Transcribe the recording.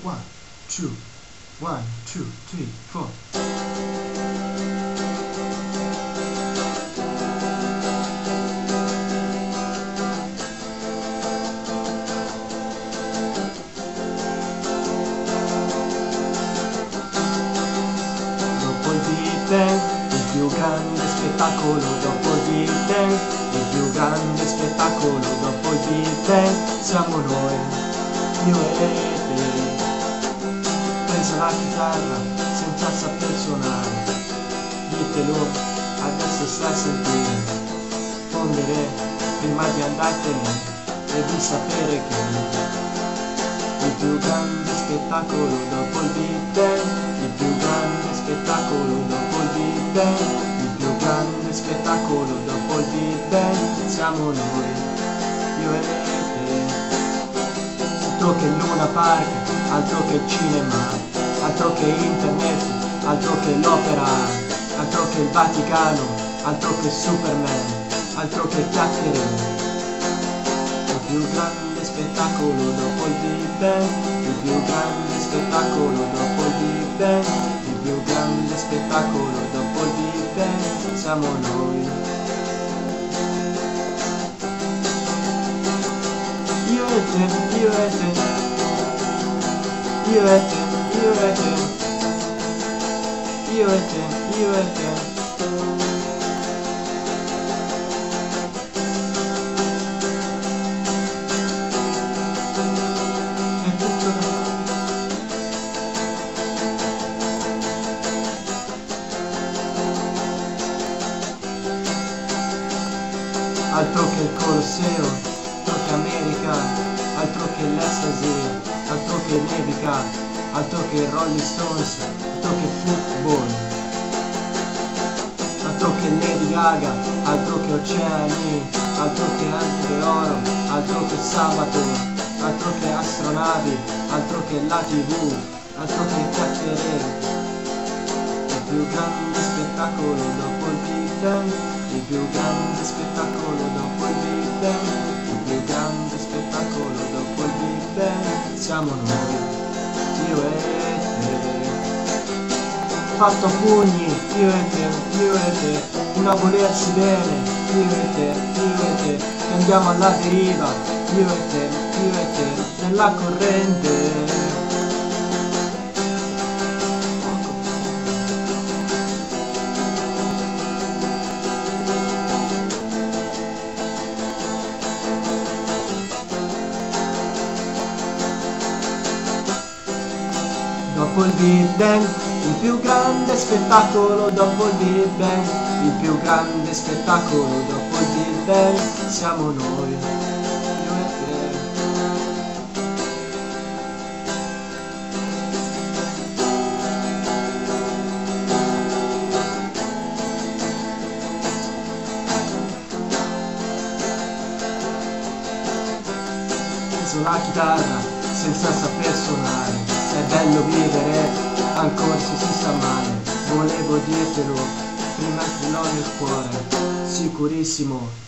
1, 2, 1, 2, 3, 4. Il più grande spettacolo dopo il Big Bang, il più grande spettacolo dopo il Big Bang, siamo noi, io e te. Preso la chitarra senza saper suonare, ditelo, adesso stai a sentire, fondere prima di andartene, devi sapere che il più grande spettacolo dopo il Big Bang, il più grande spettacolo dopo il Big Bang, il più grande spettacolo dopo il Big Bang, siamo noi, io e te. Altro che Luna Park, altro che cinema, altro che internet, altro che l'opera, altro che il Vaticano, altro che Superman, altro che chiacchiere. Il più grande spettacolo dopo il Big Bang, il più grande spettacolo dopo il Big Bang, il più grande spettacolo dopo il Big Bang, siamo noi. Io e te, io e te, io e te, io e te, io e te, io e te. Altro che il Colosseo, altro che America, altro che l'Ecstasy, altro che nevica, altro che Rolling Stones, altro che football, altro che Lady Gaga, altro che oceani, altro che anche oro, altro che sabato, altro che astronavi, altro che la TV, altro che chiacchiere. Il più grande spettacolo dopo il Big Bang, il più grande spettacolo dopo il Big Bang, il più grande spettacolo dopo il Big Bang, siamo noi, io e te. Fatto pugni, io e te, una volersi bene, io e te, che andiamo alla deriva, io e te, nella corrente. Dopo il Big Bang, il più grande spettacolo dopo il Big Bang, il più grande spettacolo dopo il Big Bang, siamo noi, io e te. Preso la chitarra senza saper suonare, è bello vivere, ancora se si sta male, volevo dirtelo, prima che l'ho nel cuore, sicurissimo